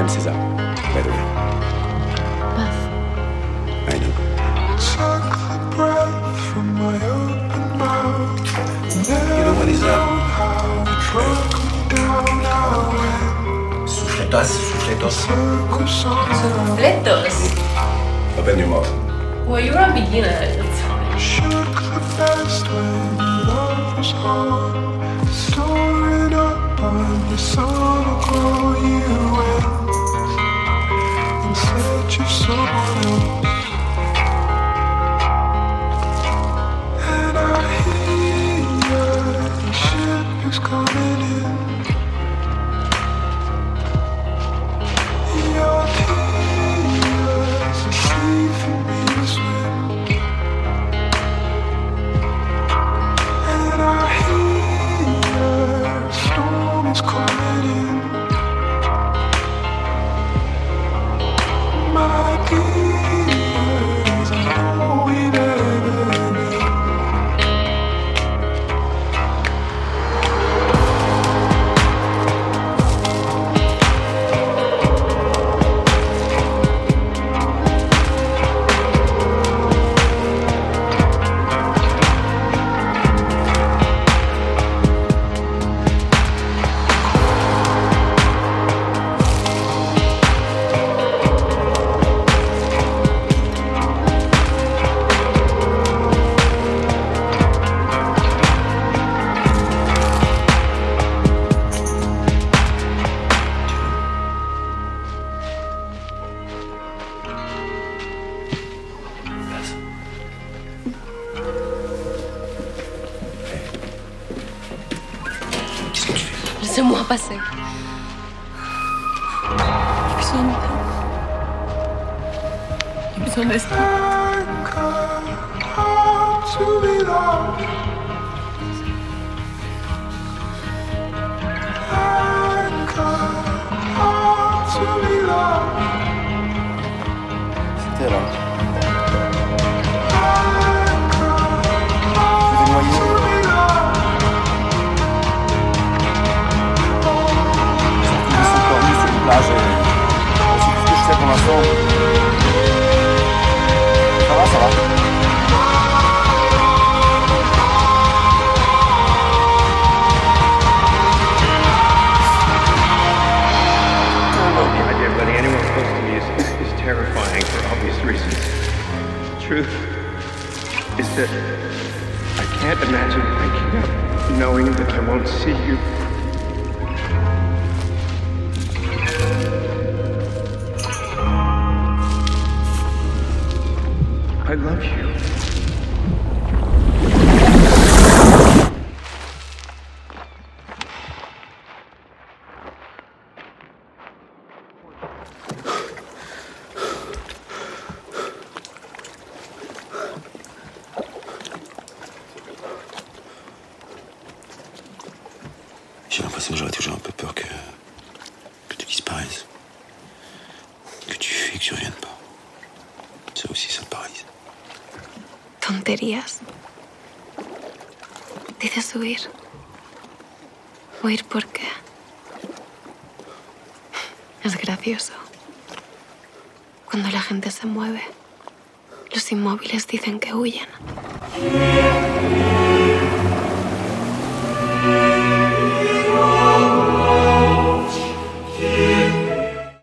César, by the way. Beth. I know. You know what is that? Sufletos. Sufletos? Open your mouth. Well, you were a beginner at the time. Storing up on the sun will grow you in search of someone else. And I hear the ship is coming in. Your tears are safe for me to swim. And I hear a storm is coming in. My tears are all we've ever been. Laissez-moi passer. J'ai besoin d'espoir. C'était là. Plage et c'est tout ce que je sais pour l'instant. Ça va. The idea of letting anyone close to me is terrifying for obvious reasons. The truth is that I can't imagine waking up knowing that I won't see you. I love you. J'ai l'impression que j'aurais toujours un peu peur que tu disparaisses. Que tu fuis, que tu reviennes pas. Ça aussi, ça te paralyse. Tonterías. Dices huir. Huir porque es gracioso. Cuando la gente se mueve, los inmóviles dicen que huyen.